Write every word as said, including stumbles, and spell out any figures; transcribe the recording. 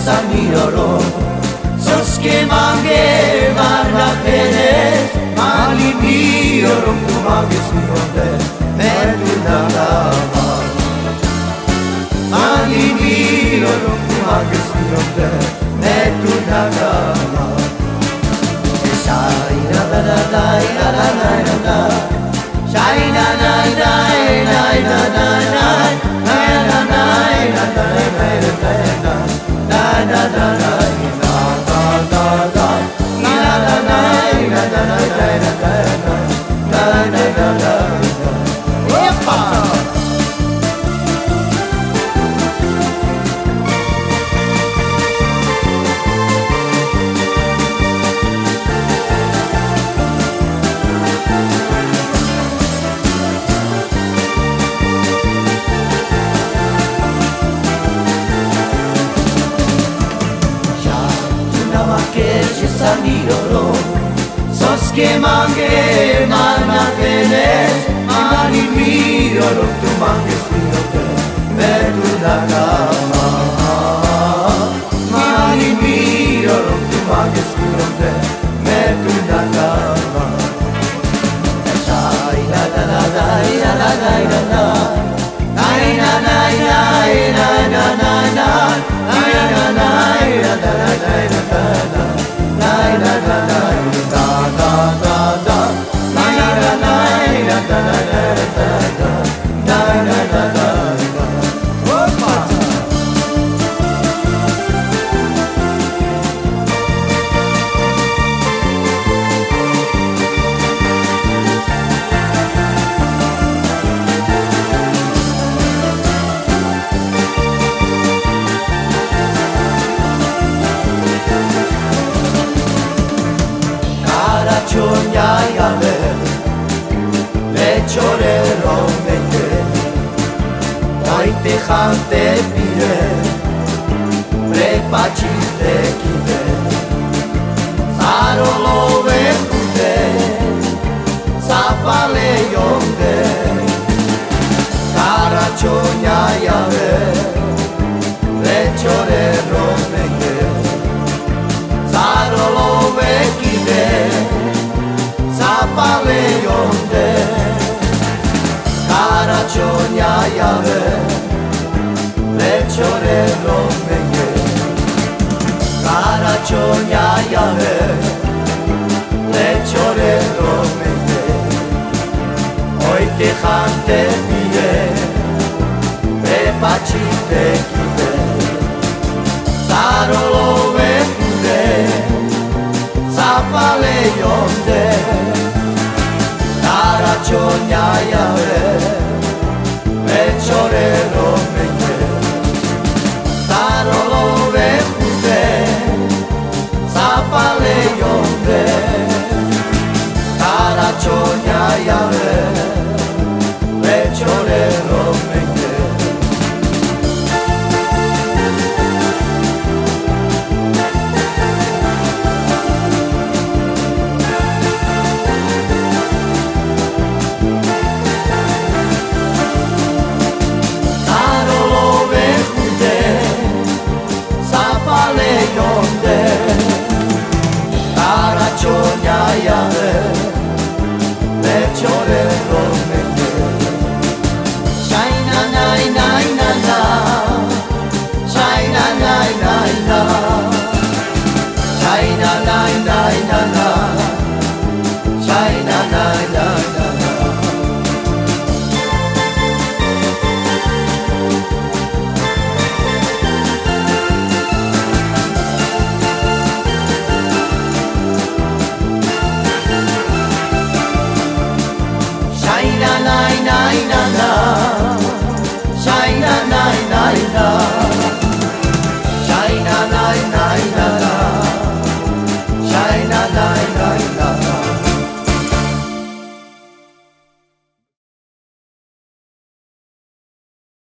Saniroro Soske mange varna pene Mali mio rompu magis mi ronde Metu nalama Mali mio rompu magis mi ronde Metu nalama Shai na na na na na na na na na Shai na na na na na na na Na na na na na na na na na na Saniroro Soske mange mana penes Mani mio tu manges mio te Metu nagama Mani mio tu manges mio te Metu nagama Shai na na na na na na na na na Nai na na na na na na na Nai na na na na na na Na na na na da da da da na na na na na na na na na na na Opa Cionyaiale le ciore rompete dai te khante pire prepacite kide saro love kude sapale yonde cara cionyaiale le ciore rompete saro love kide Sapale yonde Cara cionyaiale Le ciore romenge Cara cionyaiale Le ciore romenge Oi te khante pide Pe pacite kide Saro love kude Sapale yonde Cara cionyaiale Le ciore romenge Saro love kude Sapale yonde Cara cionyaiale Le ciore romenge Cara cionyaiale le ciore romenge Shai na na na na na Shai na na na na Shai na na na na Shai na na na na